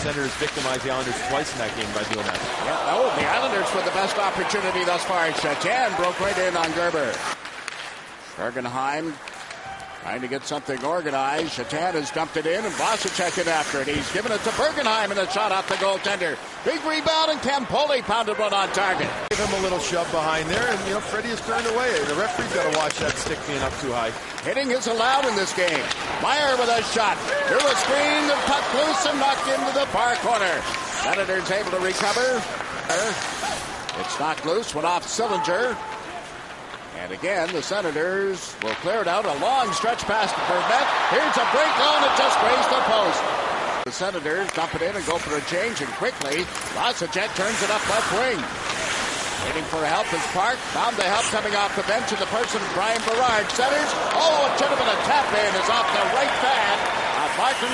Senators victimized the Islanders twice in that game by doing that. Yeah, no, the Islanders with the best opportunity thus far. Shatan broke right in on Gerber. Bergenheim trying to get something organized. Shatan has dumped it in, and Vasicek in after it. He's given it to Bergenheim, and a shot off the goaltender. Big rebound, and Campoli pounded one on target. Give him a little shove behind there, and, Freddie is turned away. The referee's got to watch that stick being up too high. Hitting is allowed in this game. Meyer with a shot. Through a screen, the puck loose and knocked into the far corner. Senators able to recover. It's knocked loose, went off Sillinger. And again, the Senators will clear it out. A long stretch pass to Burnett. Here's a break on. It just grazed the post. The Senators dump it in and go for a change, and quickly, Vasicek turns it up left wing. Waiting for help is Park. Found the help coming off the bench in the person of Brian Berard. Centers. Oh, it should have been a tap in. Is off the right pad. Martin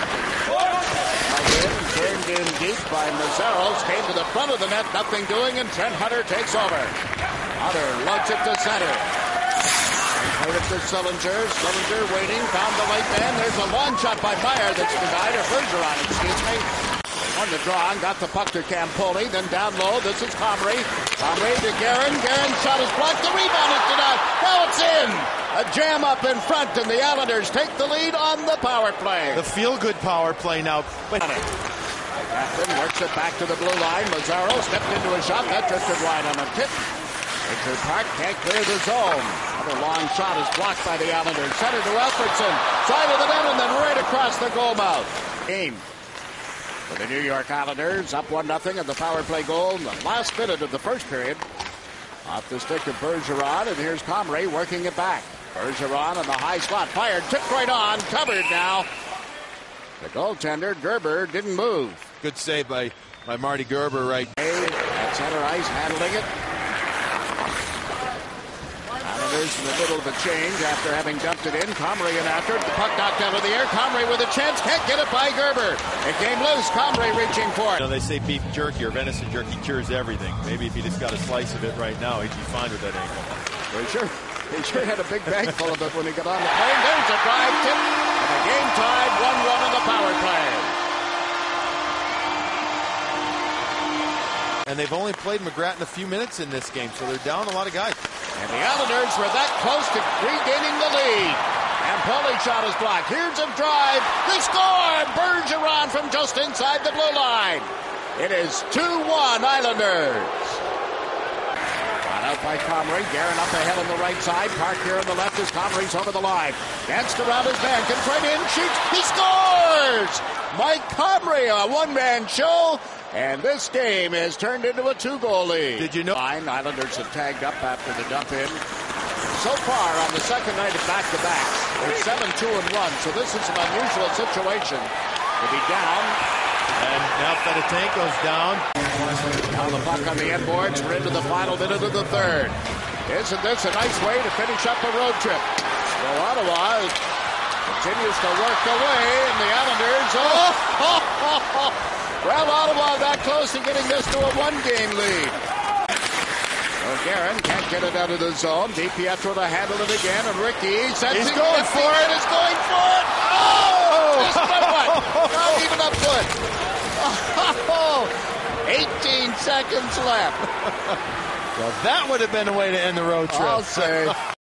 turned in deep by Mazzaros. Came to the front of the net. Nothing doing, and Trent Hunter takes over. Hunter lugs it to center. Played it to Sillinger. Sillinger waiting. Found the right man. There's a long shot by Meyer that's denied. Or Bergeron, excuse me. Won the draw and got the puck to Campoli. Then down low. This is Comrie. Comrie to Guerin. Guerin's shot is blocked. The rebound is denied. Now it's in. A jam up in front, and the Islanders take the lead on the power play. The feel-good power play now. Captain works it back to the blue line. Mazzaro stepped into a shot. That drifted wide on a tip. Richard Park can't clear the zone. Another long shot is blocked by the Islanders. Center to Alfredson. Side of the net and then right across the goal mouth. Game for the New York Islanders. Up 1-0 at the power play goal in the last minute of the first period. Off the stick of Bergeron, and here's Comrie working it back. Bergeron on the high slot. Fired. Tipped right on. Covered now. The goaltender, Gerber, didn't move. Good save by Marty Gerber, right? At center ice, handling it. Islanders in the middle of a change after having dumped it in. Comrie in after it. The puck knocked out of the air. Comrie with a chance. Can't get it by Gerber. It came loose. Comrie reaching for it. They say beef jerky or venison jerky cures everything. Maybe if he just got a slice of it right now, he'd be fine with that angle. He sure had a big bag full of it when he got on the plane. There's a drive tip. And the game tied 1-1 in the power play. And they've only played McGrattan a few minutes in this game, so they're down a lot of guys. And the Islanders were that close to regaining the lead. And Pauly's shot is blocked. Here's a drive. They score! Bergeron from just inside the blue line. It is 2-1 Islanders. Got out by Comrie. Guerin up ahead on the right side. Park here on the left as Comrie's over the line. Danced around his man. Comes right in. Shoots. He scores! Mike Comrie, a one-man show. And this game has turned into a 2-goal lead. Did you know? Islanders have tagged up after the dump in. So far on the second night of back-to-backs, it's 7-2-1. So this is an unusual situation to be down. And now Fedotenko's down. Now the puck on the end boards. We're into the final minute of the third. Isn't this a nice way to finish up a road trip? Well, Ottawa continues to work away, and the Islanders... Well, Ottawa that close to getting this to a one-game lead. So Guerin can't get it out of the zone. DiPietro to handle it again, and Ricky sends He's going for it. He's going for it. Oh! Just by what? Not even up foot. Oh! 18 seconds left. Well, that would have been a way to end the road trip. I'll say.